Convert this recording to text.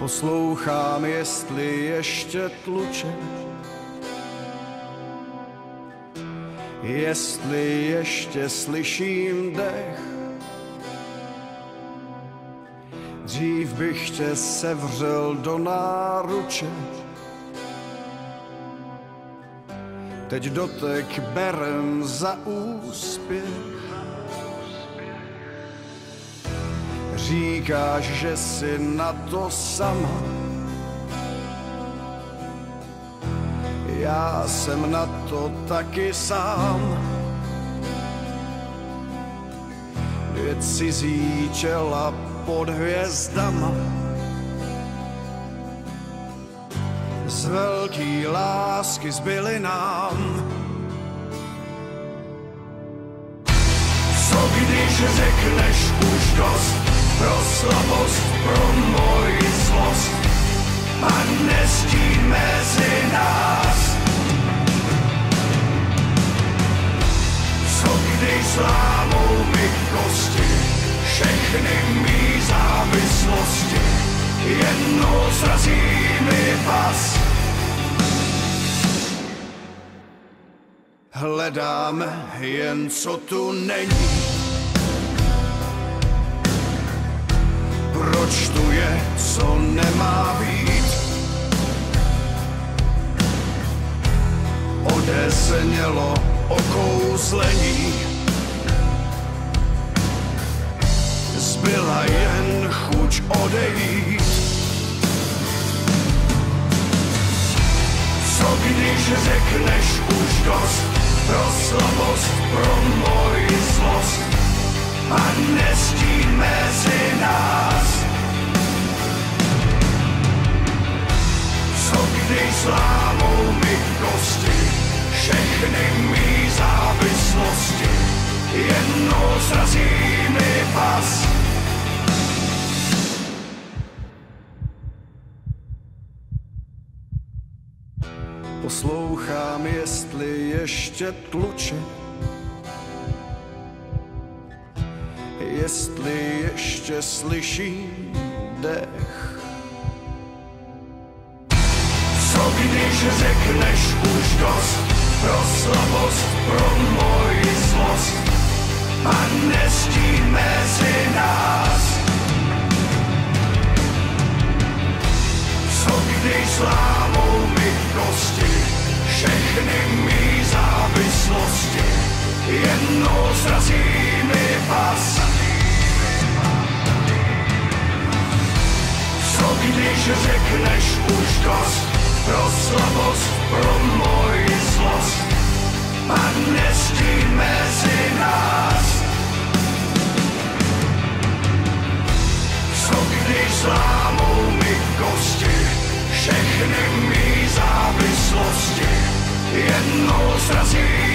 Poslouchám, jestli ještě tluče, jestli ještě slyším dech. Dřív bych tě sevřel do náruče, teď dotek berem za úspěch. Říkáš, že jsi na to sama, já jsem na to taky sám. Dvě cizí čela pod hvězdama, z velký lásky zbyly nám. Co když řekneš už dost, pro slabost, pro moji zlost a nestín mezi nás? Co když zlámou mi kosti, všechny mý závislosti, jednou srazí mi pas? Hledáme jen co tu není, proč tu je, co nemá být? Odeznělo okouzlení, zbyla jen chuť odejít. Co když řekneš už dost, pro slabost, pro moji zlost a nestín mezi nás? Co když zlámou mi kosti, všechny mý závislosti, jednou srazí mi pas? Poslouchám, jestli ještě tluče, jestli ještě slyším dech. Co když řekneš už dost, pro slabost, pro moji zlost a nestín mezi nás? Co když zlámou mi kosti, všechny mý závislosti, jednou srazí mi pas? Co když řekneš už dost, pro slabost, pro moji zlost a nestín mezi nás? Co když zlámou mi kosti, všechny mý závislosti, jednou srazí